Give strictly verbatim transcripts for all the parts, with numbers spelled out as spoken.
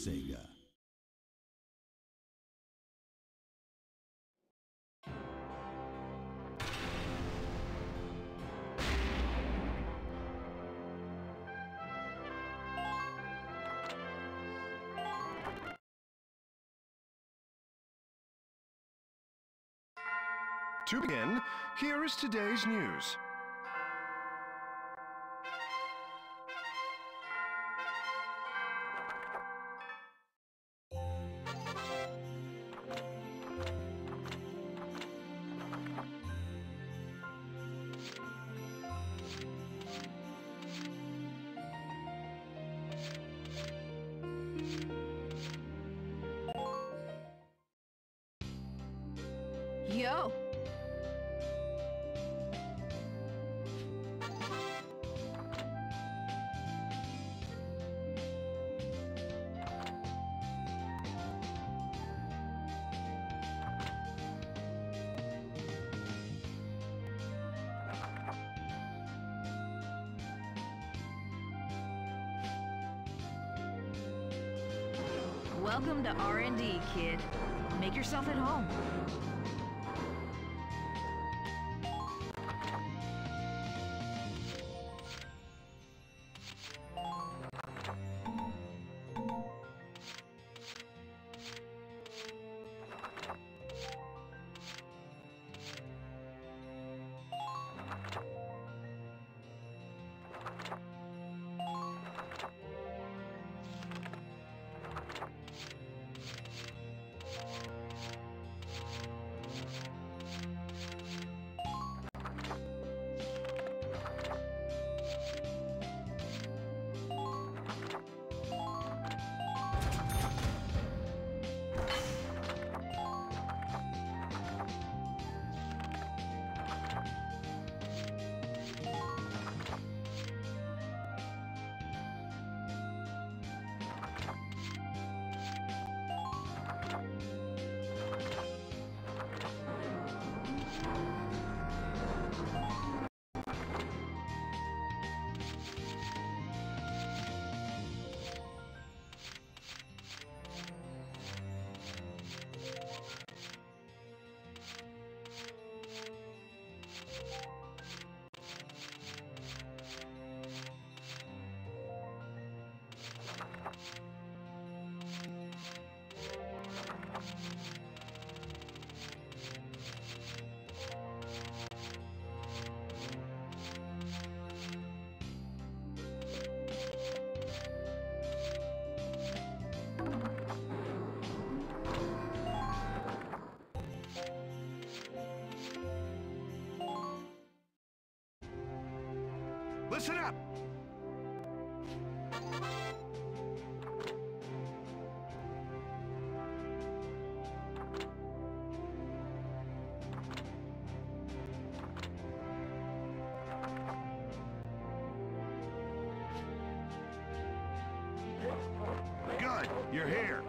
Sega. To begin, here is today's news. Yo! Welcome to R and D, kid. Make yourself at home. Listen up! Good, you're here.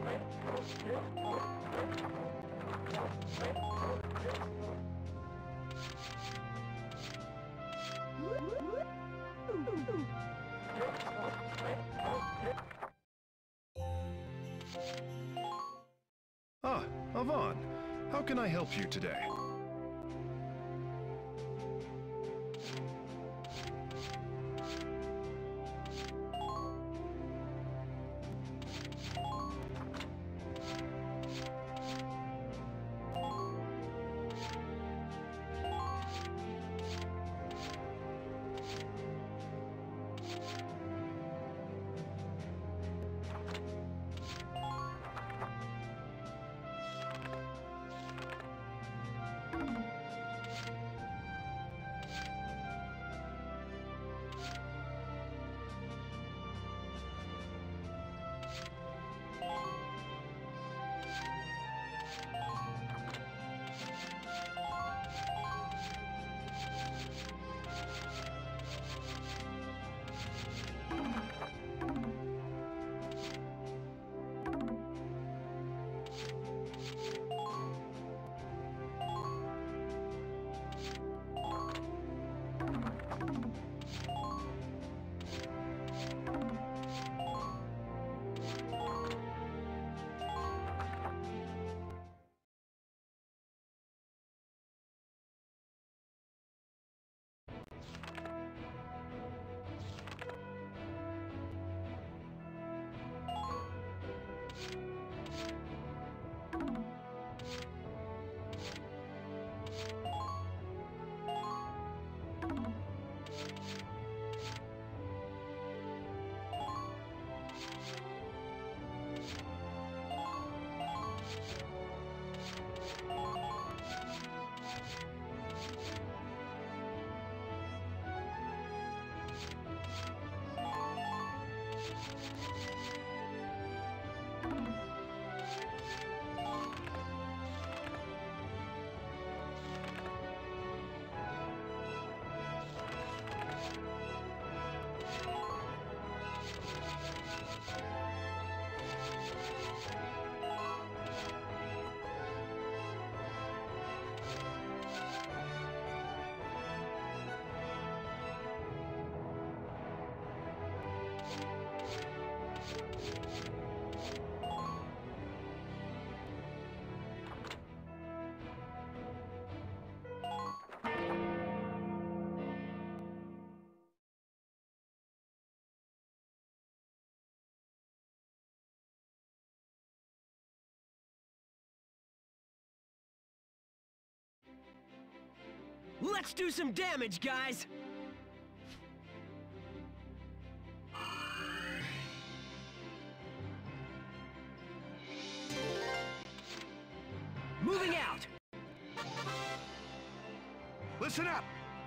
Ah, Avon. How can I help you today? Let's do some damage, guys! Moving out! Listen up!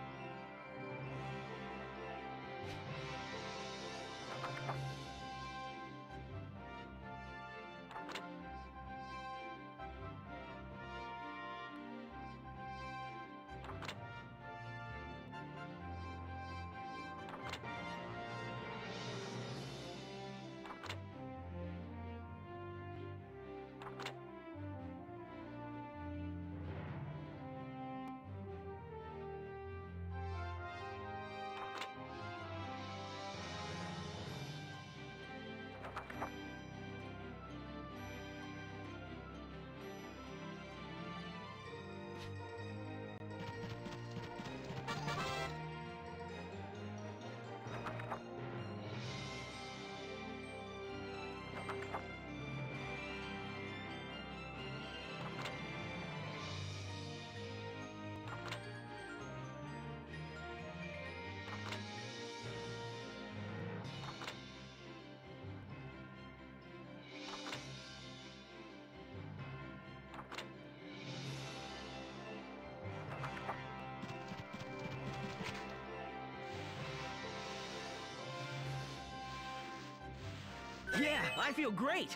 Yeah, I feel great!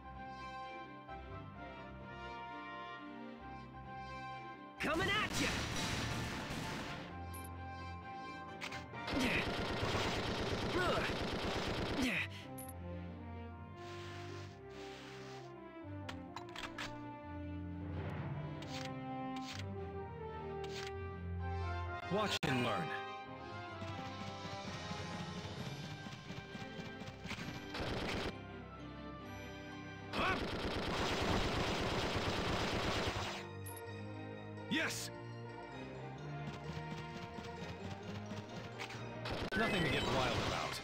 Coming at you! Watch and learn. Yes! Nothing to get wild about.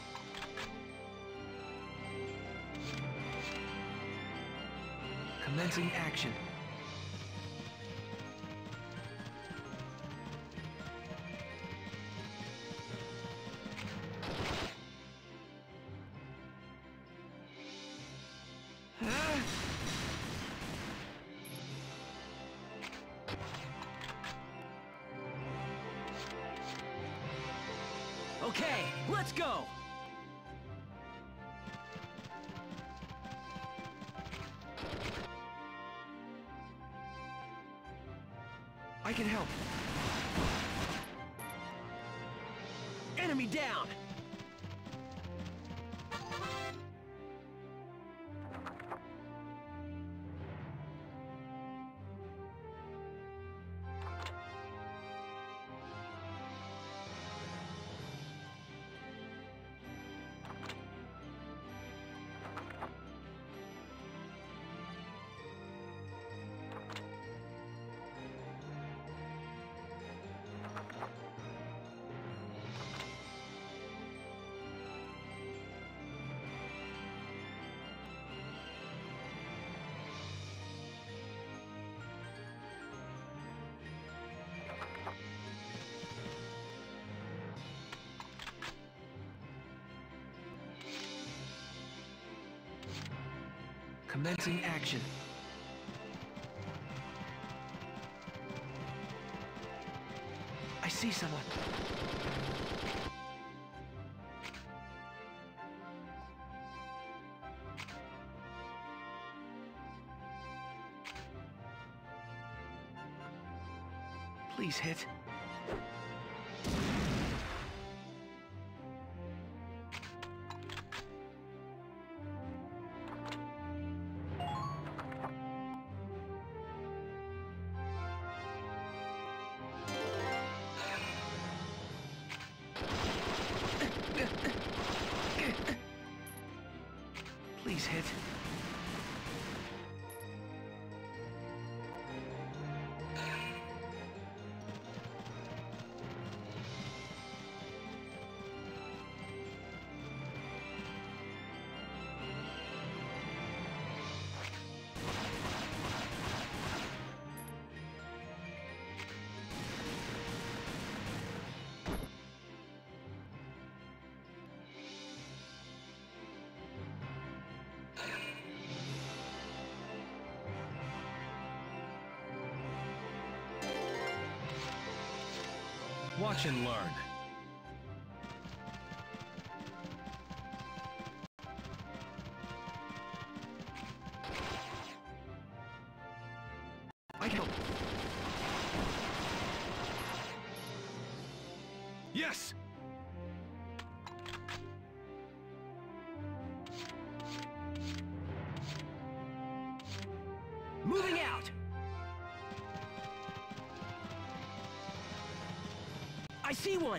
Commencing action. Okay, let's go! I can help. Enemy down! Commencing action. I see someone. Please hit. Please hit. Watch and learn. I can. Yes! Moving out! I see one!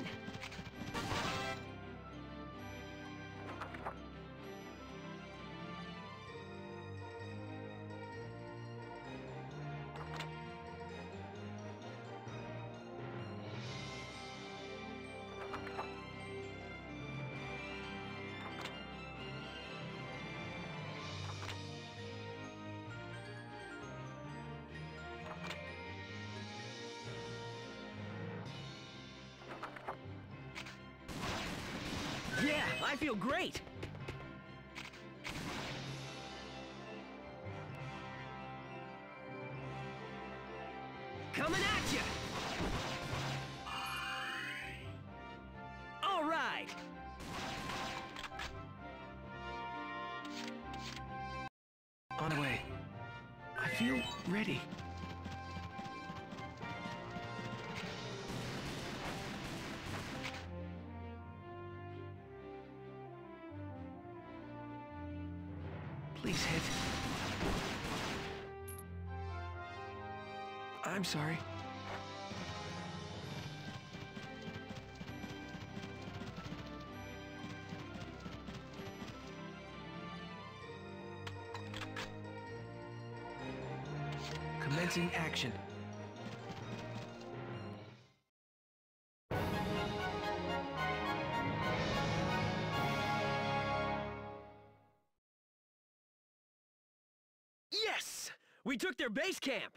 Yeah, I feel great! Coming at you! All right! On the way. I feel ready. Please hit. I'm sorry. Commencing action. Yes! We took their base camp!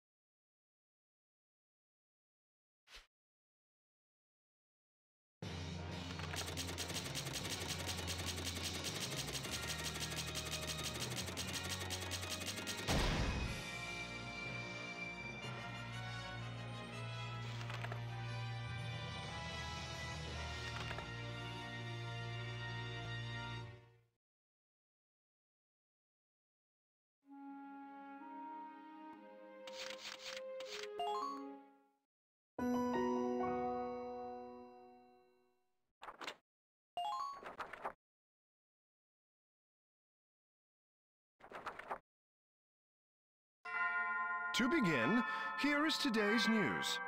To begin, here is today's news.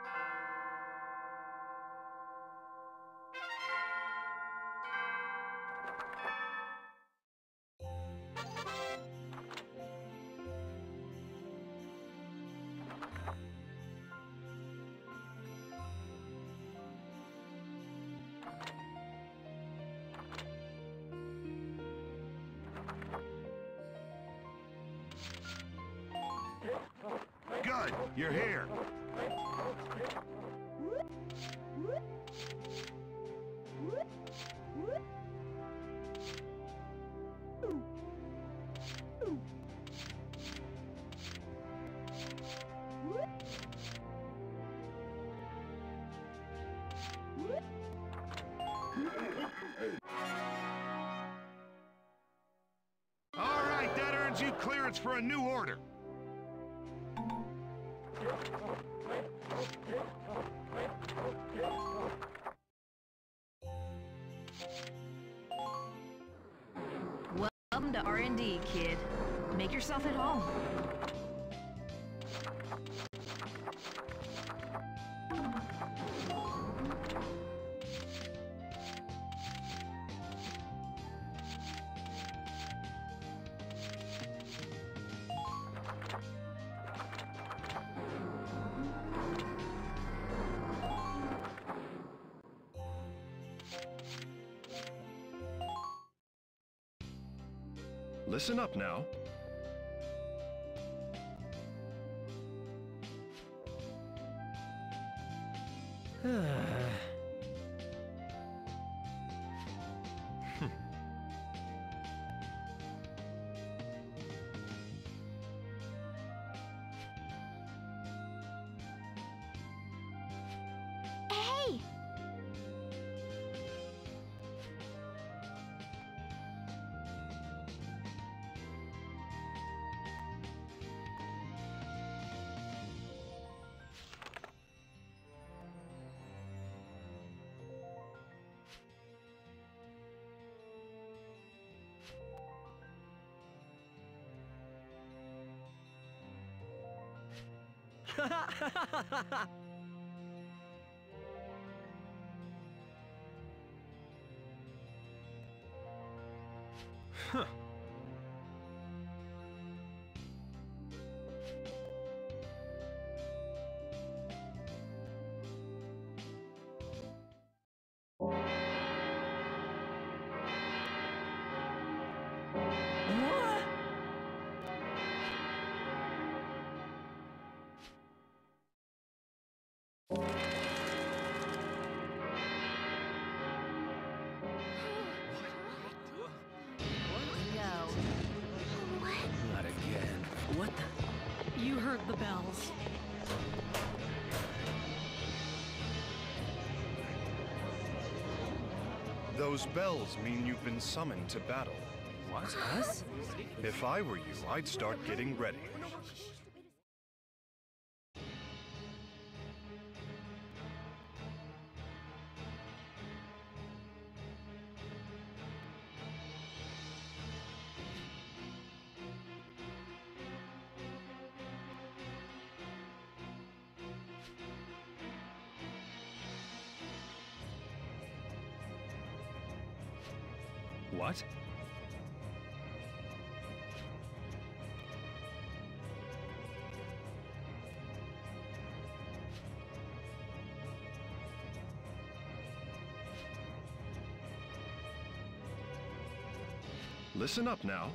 Good, you're here. All right, that earns you clearance for a new order. Welcome to R and D, kid. Make yourself at home. Listen up now. Hey! Huh. Not again. What the? You heard the bells. Those bells mean you've been summoned to battle. What? Us? If I were you, I'd start getting ready. What? Listen up now.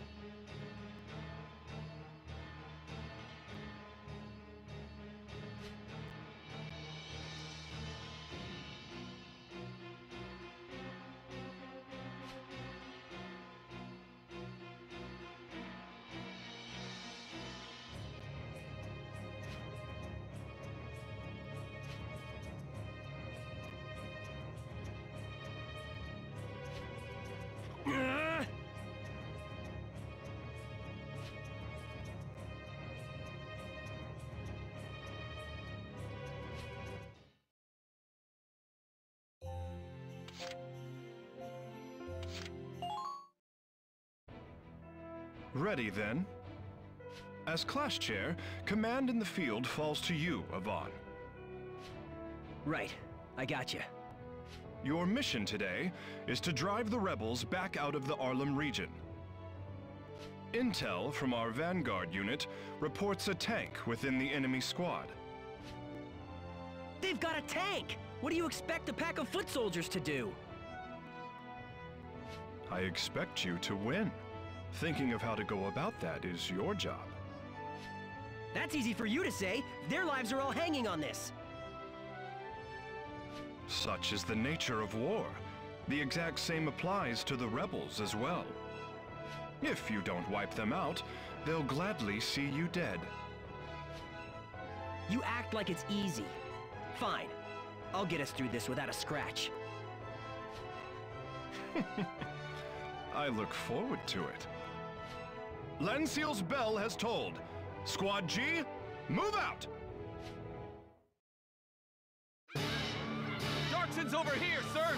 Ready, then. As class chair, command in the field falls to you, Avon. Right. I gotcha. Your mission today is to drive the rebels back out of the Arlem region. Intel from our Vanguard unit reports a tank within the enemy squad. They've got a tank! What do you expect a pack of foot soldiers to do? I expect you to win. Thinking of how to go about that is your job. That's easy for you to say. Their lives are all hanging on this. Such is the nature of war. The exact same applies to the rebels as well. If you don't wipe them out, they'll gladly see you dead. You act like it's easy. Fine. I'll get us through this without a scratch. I look forward to it. Lenseal's bell has tolled. Squad G, move out! Darkson's over here, sir!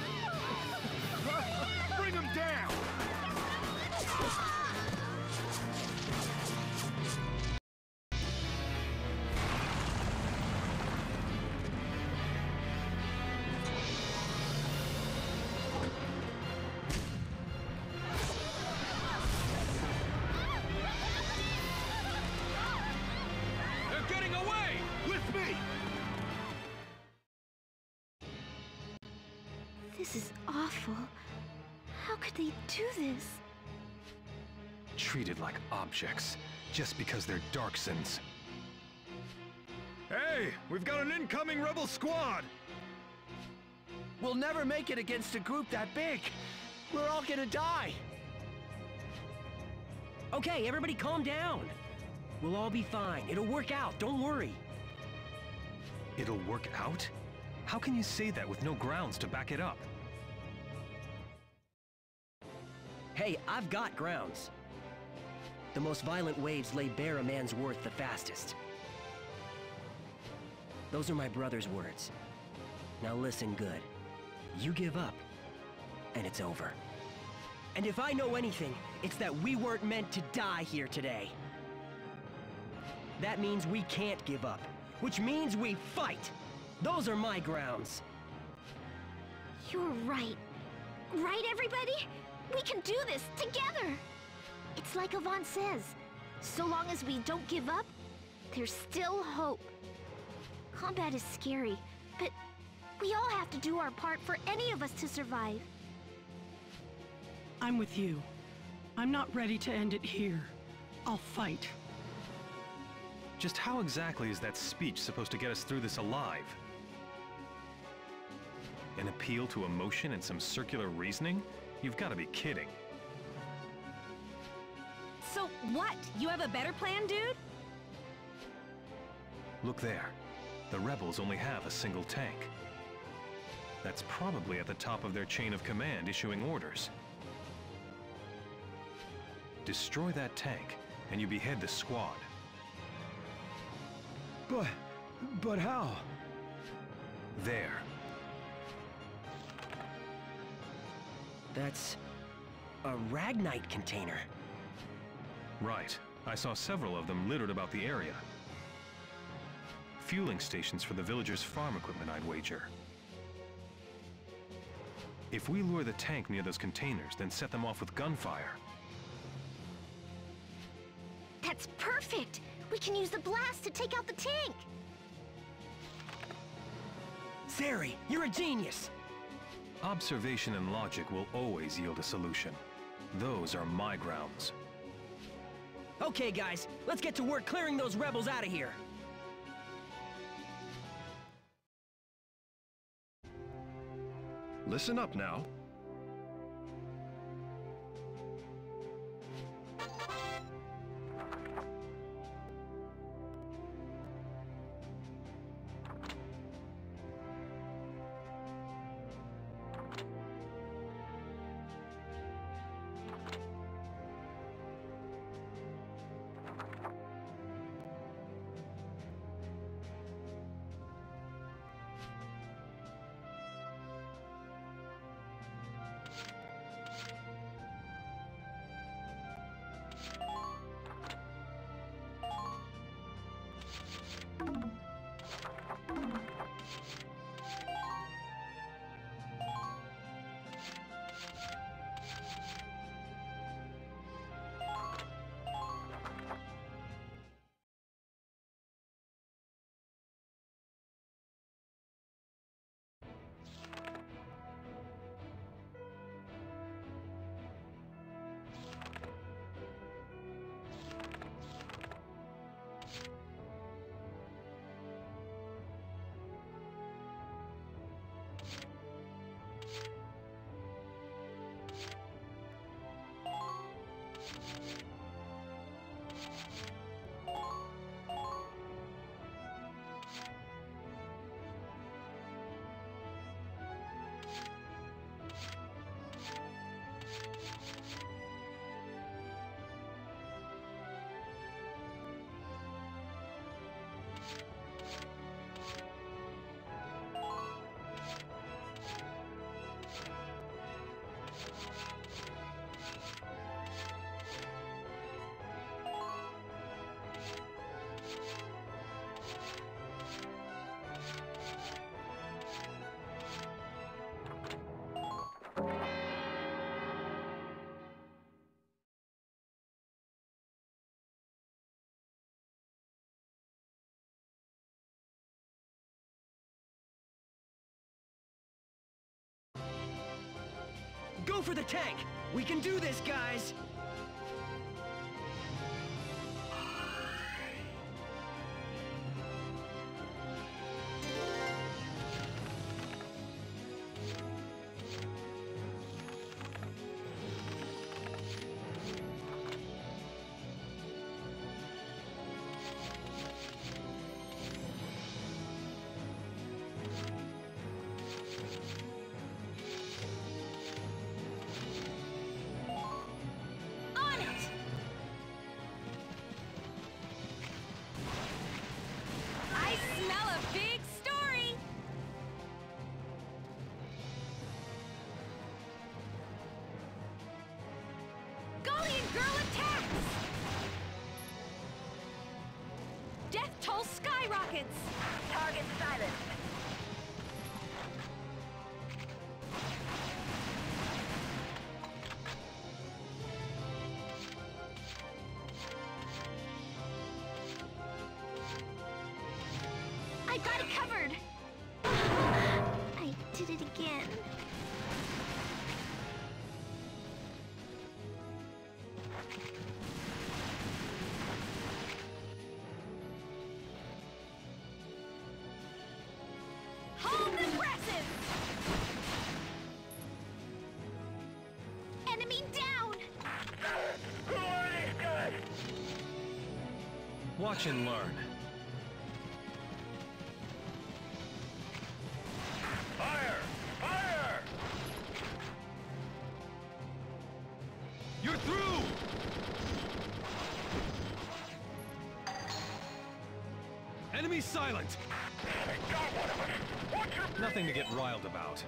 Bring him down! They're getting away! With me! This is awful. How could they do this? Treated like objects, just because they're Darksons. Hey, we've got an incoming rebel squad! We'll never make it against a group that big. We're all gonna die. Okay, everybody calm down. We'll all be fine. It'll work out, don't worry. It'll work out? How can you say that with no grounds to back it up? Hey, I've got grounds. The most violent waves lay bare a man's worth the fastest. Those are my brother's words. Now listen good. You give up, and it's over. And if I know anything, it's that we weren't meant to die here today. That means we can't give up. which means we fight. Those are my grounds. You're right. Right, everybody? We can do this together! It's like Yvonne says. So long as we don't give up, there's still hope. Combat is scary, but we all have to do our part for any of us to survive. I'm with you. I'm not ready to end it here. I'll fight. Just how exactly is that speech supposed to get us through this alive? An appeal to emotion and some circular reasoning? You've got to be kidding. So what? You have a better plan, dude? Look there. The rebels only have a single tank. That's probably at the top of their chain of command issuing orders. Destroy that tank, and you behead the squad. But... but how? There. That's a Ragnite container. Right. I saw several of them littered about the area. Fueling stations for the villagers' farm equipment, I'd wager. If we lure the tank near those containers, then set them off with gunfire. That's perfect! We can use the blast to take out the tank! Sari, you're a genius! Observation and logic will always yield a solution. Those are my grounds. Okay, guys, let's get to work clearing those rebels out of here. Listen up now. Go for the tank! We can do this, guys! Sky rockets! Target silenced. I got it covered! I did it again. Hold the presses! Enemy down! Who are these guys? Watch and learn. Fire! Fire! You're through! Enemy silent! Got one of us! Watch your... Nothing to get riled about.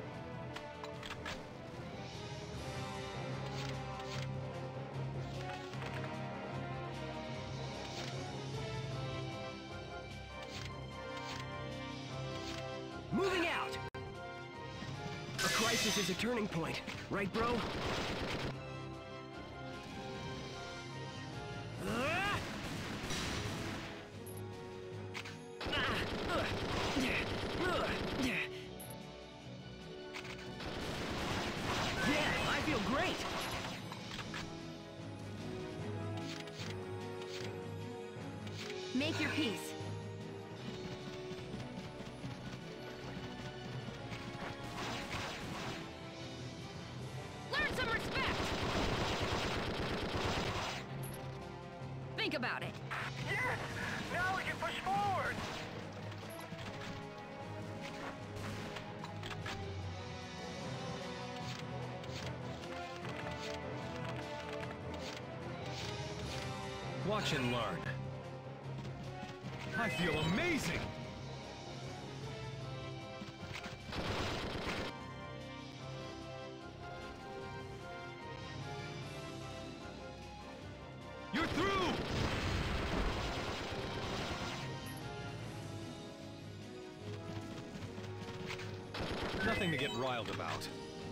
Moving out! A crisis is a turning point, right, bro? Ah! Ah! Ugh. Yeah. Ugh. Yeah. Yeah, I feel great! Make your peace. Learn some respect! Think about it. Yes! Now we can push forward! Watch and learn. I feel amazing! You're through! Nothing to get riled about.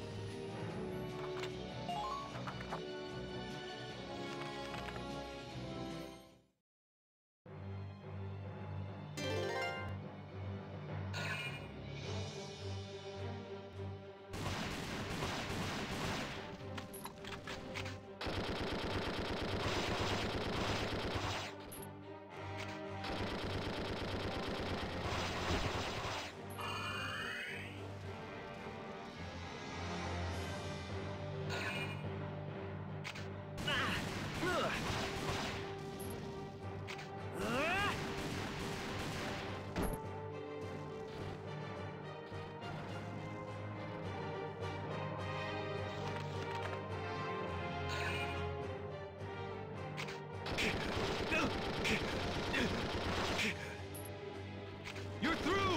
You're through!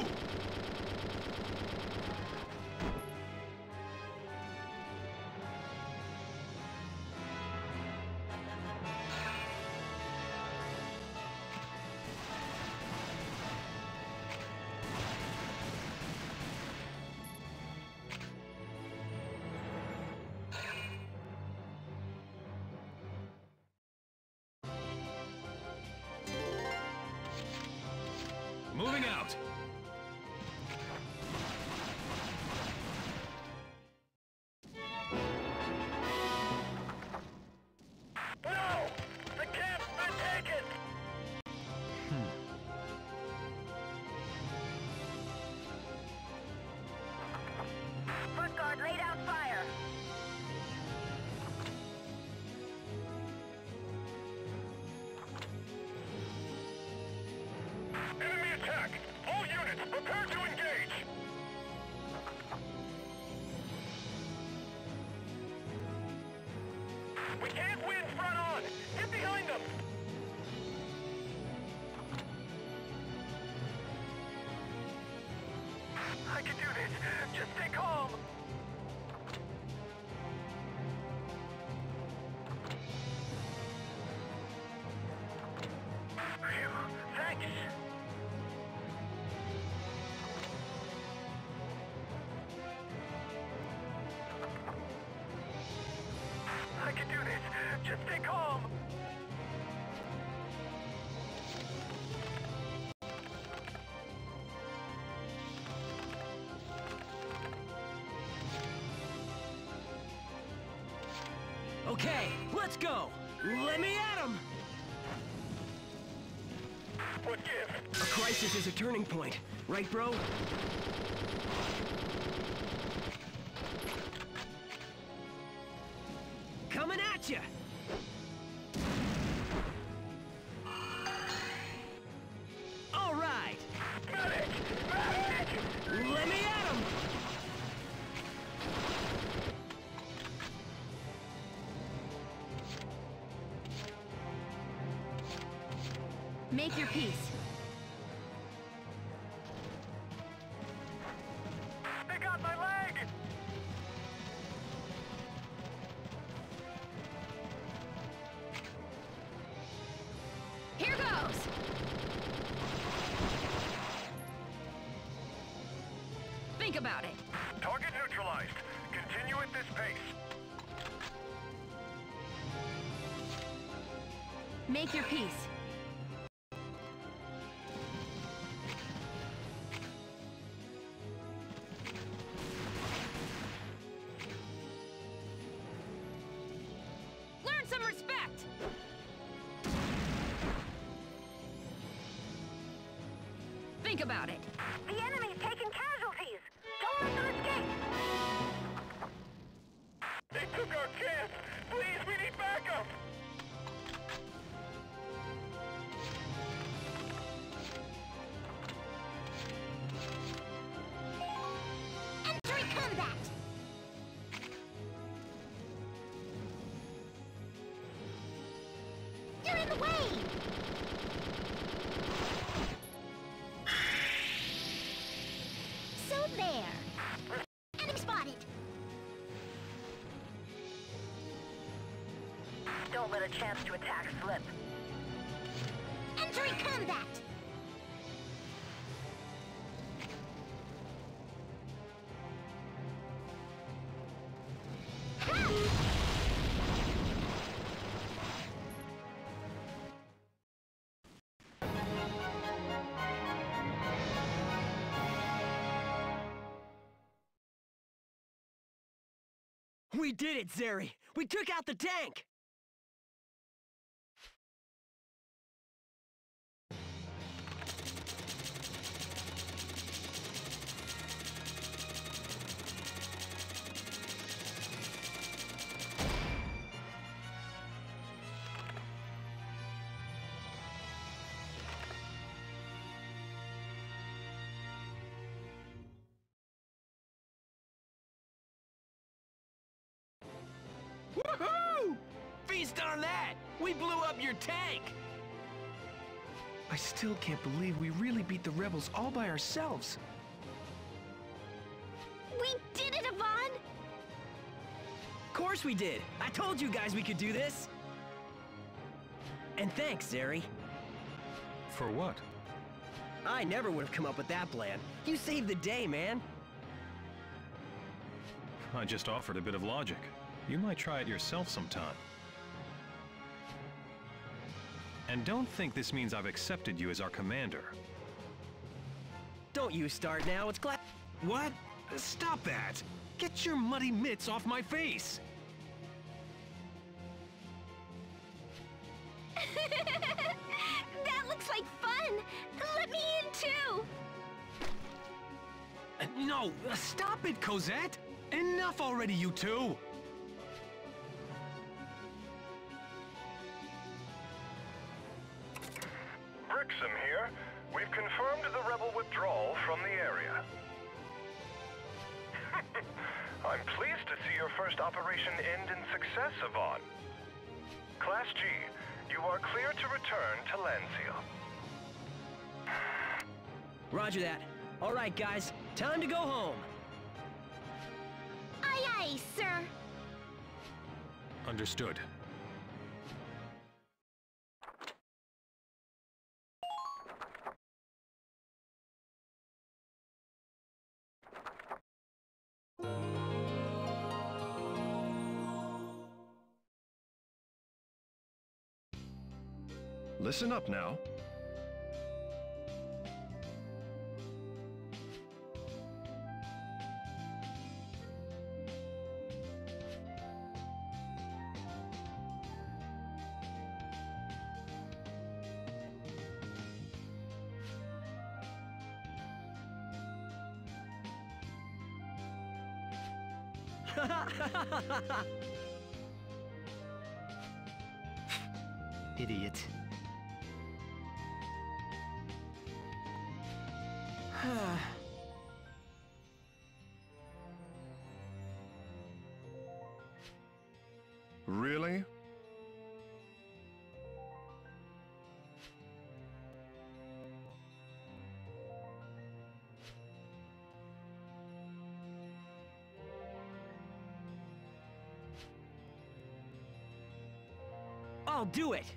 Moving out! No! The camp's been taken! Foot guard, lay down fire! Enemy attack! All units, prepare to engage! We can't win front on! Get behind them! I can do this! Just stay calm! Phew, thanks! Okay, let's go! Let me at him! What gives? A crisis is a turning point, right, bro? Coming at ya! All right! Medic! Medic! Let me at him! Make your peace. They got my leg! Here goes! Think about it. Target neutralized. Continue at this pace. Make your peace. Learn some respect! Think about it. The enemy's taking casualties! Don't let them escape! They took our chance! Please, we need backup! Entering combat! You're in the way! So there! Enemy spotted! Don't let a chance to attack slip. Entering combat! We did it, Zeri! We took out the tank! Woohoo! Feast on that! We blew up your tank! I still can't believe we really beat the rebels all by ourselves. We did it, Yvonne! Of course we did! I told you guys we could do this! And thanks, Zeri. For what? I never would have come up with that plan. You saved the day, man! I just offered a bit of logic. You might try it yourself sometime. And don't think this means I've accepted you as our commander. Don't you start now, it's glad- What? Stop that! Get your muddy mitts off my face! That looks like fun! Let me in too! Uh, No, uh, stop it, Cosette! Enough already, you two! Brixham here. We've confirmed the rebel withdrawal from the area. I'm pleased to see your first operation end in success, Yvonne. Class G, you are clear to return to Landseal. Roger that. All right, guys. Time to go home. Aye aye, sir! Understood. Listen up now. Idiot. Really? I'll do it!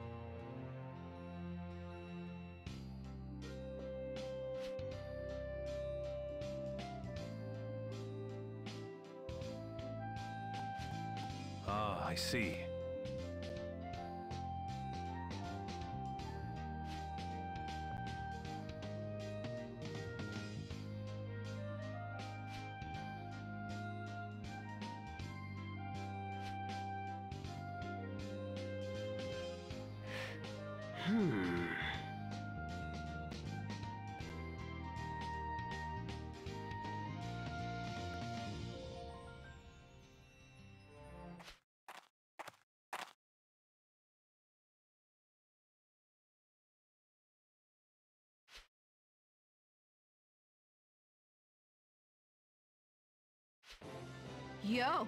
Ah, I see. Hmm. Yo!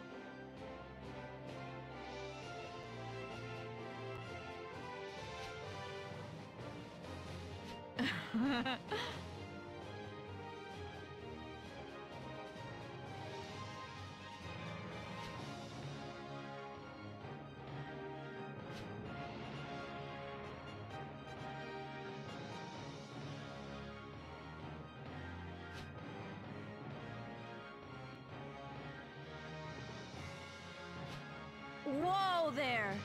Whoa there!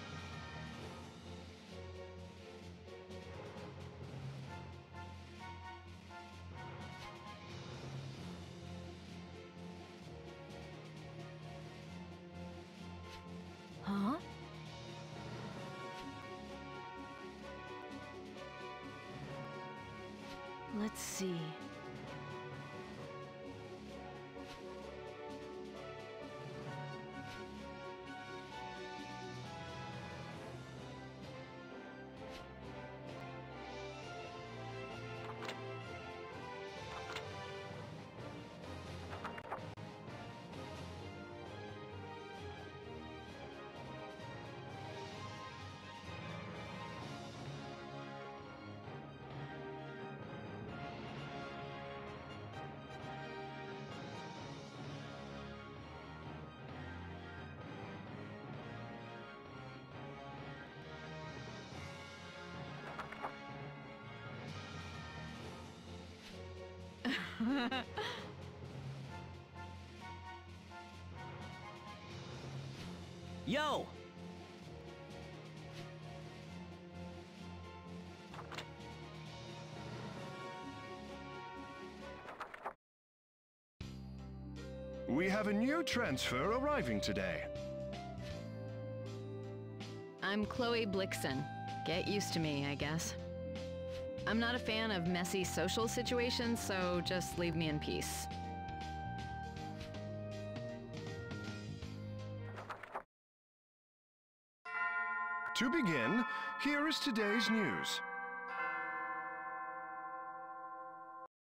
Huh? Let's see. Yo! We have a new transfer arriving today. I'm Chloe Blixen. Get used to me, I guess. I'm not a fan of messy social situations, so just leave me in peace. To begin, here is today's news.